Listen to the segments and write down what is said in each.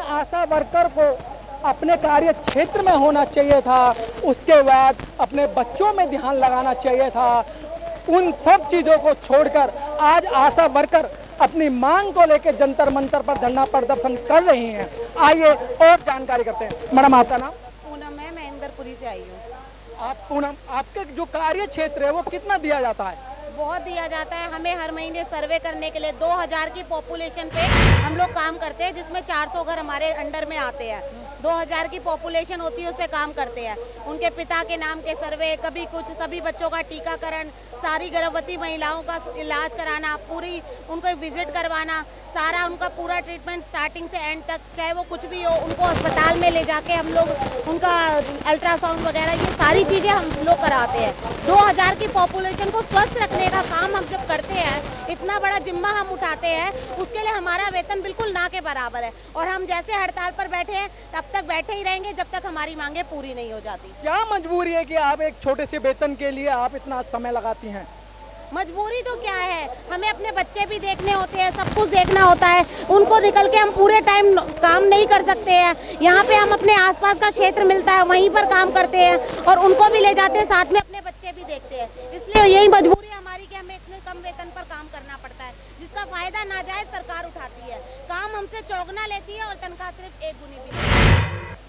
आशा worker को अपने कार्य क्षेत्र में होना चाहिए था, उसके बाद अपने बच्चों में ध्यान लगाना चाहिए था। उन सब चीज़ों को छोड़कर आज आशा वर्कर अपनी मांग को लेकर जंतर मंतर पर धरना प्रदर्शन कर रही हैं। आइए और जानकारी करते हैं। मैडम, आपका नाम? पूनम है, मैं इंदरपुरी से आई हूँ। आप पूनम, आपके जो कार्य क्षेत्र है वो कितना दिया जाता है? बहुत दिया जाता है। हमें हर महीने सर्वे करने के लिए 2000 की पॉपुलेशन पे हम लोग काम करते हैं, जिसमें 400 घर हमारे अंडर में आते हैं। 2000 की पॉपुलेशन होती है, उस पर काम करते हैं। उनके पिता के नाम के सर्वे, कभी कुछ, सभी बच्चों का टीकाकरण, सारी गर्भवती महिलाओं का इलाज कराना, पूरी उनको विजिट करवाना, सारा उनका पूरा ट्रीटमेंट स्टार्टिंग से एंड तक, चाहे वो कुछ भी हो, उनको अस्पताल में ले जाके हम लोग उनका अल्ट्रासाउंड वगैरह ये सारी चीज़ें हम लोग कराते हैं। 2000 की पॉपुलेशन को स्वस्थ रखने का काम हम जब करते हैं, इतना बड़ा जिम्मा हम उठाते हैं, उसके लिए हमारा वेतन बिल्कुल ना के बराबर है। और हम जैसे हड़ताल पर बैठे हैं तब तक बैठे ही रहेंगे जब तक हमारी मांगे पूरी नहीं हो जाती। क्या मजबूरी है कि आप एक छोटे से वेतन के लिए आप इतना समय लगाती हैं? मजबूरी तो क्या है, हमें अपने बच्चे भी देखने होते हैं, सब कुछ देखना होता है। उनको निकल के हम पूरे टाइम काम नहीं कर सकते हैं। यहाँ पे हम अपने आसपास का क्षेत्र मिलता है, वहीं पर काम करते हैं और उनको भी ले जाते हैं, साथ में अपने बच्चे भी देखते हैं। इसलिए यही मजबूरी है हमारी कि हमें इतने कम वेतन पर काम करना पड़ता है, जिसका फायदा नाजायज सरकार उठाती है। काम हमसे चौगुना लेती है और तनख्वाह सिर्फ 1 गुनी भी।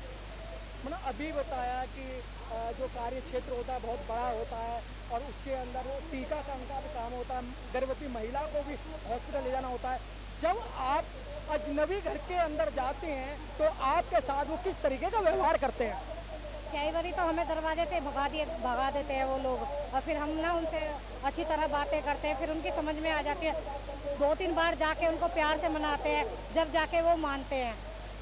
मैंने अभी बताया कि जो कार्य क्षेत्र होता है बहुत बड़ा होता है और उसके अंदर वो टीकाकरण का भी काम होता है, गर्भवती महिला को भी हॉस्पिटल ले जाना होता है। जब आप अजनबी घर के अंदर जाते हैं तो आपके साथ वो किस तरीके का व्यवहार करते हैं? कई बारी तो हमें दरवाजे से भगा देते हैं वो लोग, और फिर हम ना उनसे अच्छी तरह बातें करते हैं, फिर उनकी समझ में आ जाती है। 2-3 बार जाके उनको प्यार से मनाते हैं, जब जाके वो मानते हैं,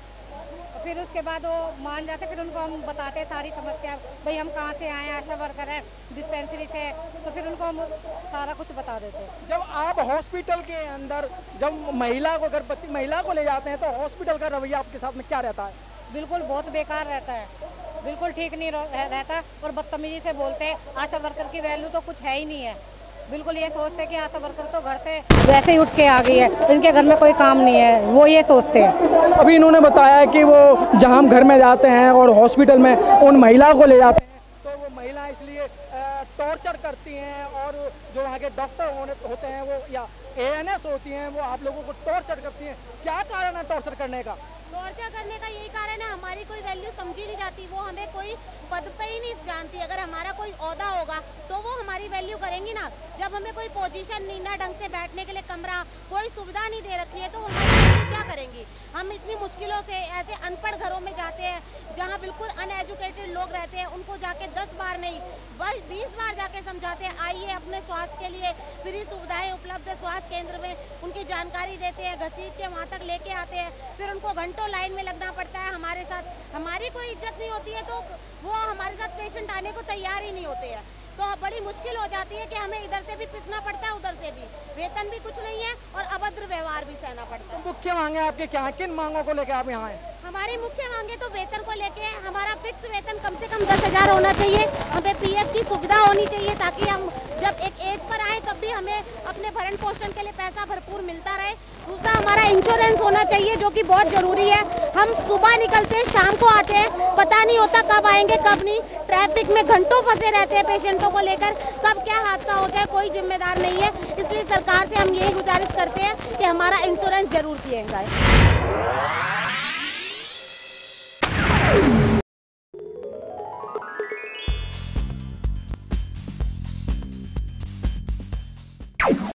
फिर उसके बाद वो मान जाते, फिर उनको हम बताते हैं सारी समस्या, भाई हम कहाँ से आए हैं, आशा वर्कर है डिस्पेंसरी से, तो फिर उनको हम सारा कुछ बता देते हैं। जब आप हॉस्पिटल के अंदर जब महिला को, गर्भवती महिला को ले जाते हैं तो हॉस्पिटल का रवैया आपके साथ में क्या रहता है? बिल्कुल बहुत बेकार रहता है, बिल्कुल ठीक नहीं रहता और बदतमीजी से बोलते हैं। आशा वर्कर की वैल्यू तो कुछ है ही नहीं है। बिल्कुल ये सोचते हैं कि आशा वर्कर तो घर से वैसे ही उठ के आ गई है, इनके घर में कोई काम नहीं है, वो ये सोचते हैं। अभी इन्होंने बताया कि वो जहां हम घर में जाते हैं और हॉस्पिटल में उन महिला को ले जाते हैं तो वो महिला इसलिए टॉर्चर करती हैं और जो वहाँ के डॉक्टर होते हैं वो या ANS होती हैं वो आप लोगों को टॉर्चर करती हैं। क्या कारण है टॉर्चर करने का? टॉर्चर करने का यही कारण है, हमारी कोई वैल्यू समझी नहीं जाती। वो हमें कोई पद पे ही नहीं जानती। अगर हमारा कोई ओहदा होगा तो वो हमारी वैल्यू करेंगी ना। जब हमें कोई पोजीशन नहीं, ना ढंग से बैठने के लिए कमरा, कोई सुविधा नहीं दे रखी है, तो हमारी वैल्यू क्या करेंगी? हम इतनी मुश्किलों से ऐसे अनपढ़ घरों में जाते हैं जहाँ बिल्कुल अनएजुकेटेड लोग रहते हैं, उनको जाके 10 बार नहीं 20 बार जाके समझाते हैं, आइए अपने स्वास्थ्य के लिए फ्री सुविधाएं उपलब्ध है स्वास्थ्य केंद्र में, उनकी जानकारी देते हैं, घसीट के वहाँ तक लेके आते हैं, फिर उनको घंटों लाइन में लगना पड़ता है। हमारे साथ हमारी कोई इज्जत नहीं होती है, तो वो हमारे साथ पेशेंट आने को तैयार ही नहीं होते हैं। तो बड़ी मुश्किल हो जाती है कि हमें इधर से भी पिसना पड़ता है, उधर से भी, वेतन भी कुछ नहीं है और अभद्र व्यवहार भी सहना पड़ता है। मुख्य मांगे आपके क्या है? किन मांगों को लेकर आप यहाँ आए? हमारी मुख्य मांगे तो वेतन को लेके, हमारा फिक्स वेतन कम से कम 10,000 होना चाहिए। हमें PF की सुविधा होनी चाहिए ताकि हम जब एक एज पर आए तब भी हमें अपने भरण पोषण के लिए पैसा भरपूर मिलता रहे। दूसरा, हमारा इंश्योरेंस होना चाहिए जो कि बहुत जरूरी है। हम सुबह निकलते हैं, शाम को आते हैं, पता नहीं होता कब आएंगे कब नहीं। ट्रैफिक में घंटों फंसे रहते हैं पेशेंटों को लेकर, कब क्या हादसा हो जाए कोई जिम्मेदार नहीं है। इसलिए सरकार से हम यही गुजारिश करते हैं कि हमारा इंश्योरेंस जरूर किया जाए।